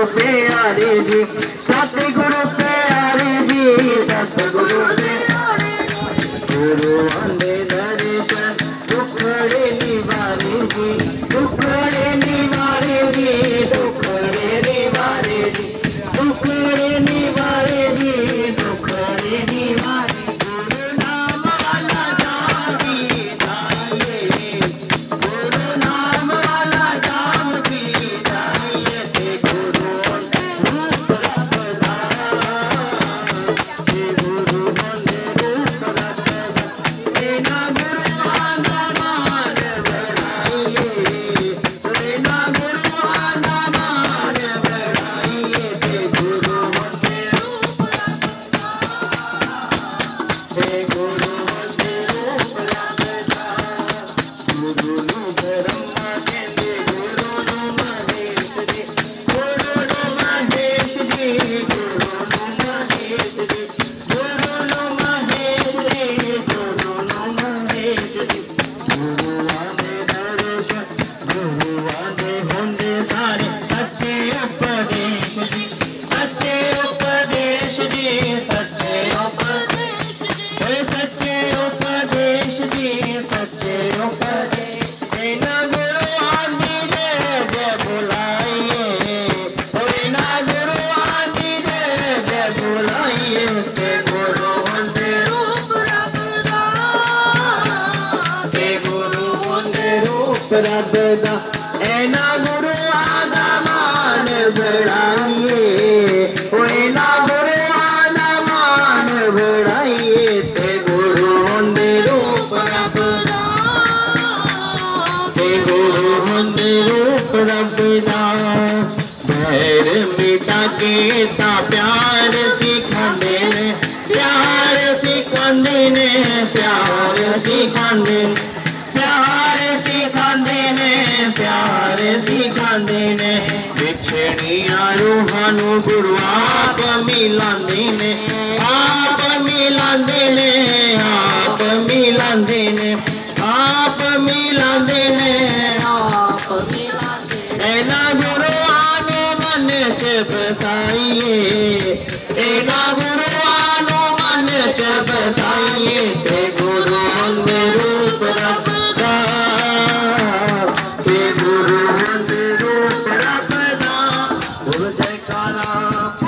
प्यारे जी, सतगुरु प्यारे जी, सतगुरु प्यारे गुरु आंदे दर्शन दुखड़े निवारे जी, दुखड़े निवारे जी, दुखड़े निवारे जी, दुखड़े निवारे जी, दुखड़े निवारे। गुरु नाम वाला जाम की जाइए, गुरु नाम वाला जाम की जाइए, गुरु रूप रखदा, गुरु बंदे रूप रखदा, ना गुरु आंदा मान बढ़ाइए, ना गुरु आंदा मान बढ़ाइए, गुरु बंदे रूप रखदा, गुरु बंदे रूप रखदा। गुरु नु ब्रह्मा कहंदे गुरु नु महेश जी, गुरु नु महेश जी, गुरु नु महेश जी, गुरु नु महेश जी, गुरु नु महेश जी। गुरु आंदे दर्शन गुरु आंदे होंदे सारे सच्चे उपदेश जी, सच्चे उपदेश जी, सच्चे उपदेश जी, सच्चे उपदेश जी, सच्चे उपदेश। ना गुरु आदि जय जय बुलाइए, ना गुरु आदि जय जय बुलाइए, गुरु बंदे रूप रखदा, गुरु बंदे रूप रखदा। ना गुरु आदा मान बढ़ाइए, ना गुरु आदा मान बढ़ाइए, गुरु बंदे रूप रखदा, गुरु बंदे रूप रखदा। बैर मिटा के ता प्यार सिखांदे ने, प्यार सिखांदे ने, प्यार सिखांदे ने, प्यार सिखांदे ने, प्यार सिखांदे ने। बिछड़ियां रूहां नू गुरु आप मिलांदे ने, आप मिलांदे ने, आप मिलांदे ने, आप मिलांदे ने, आप मिलांदे। ना गुरु आने मन से बसाइए, ना गुरु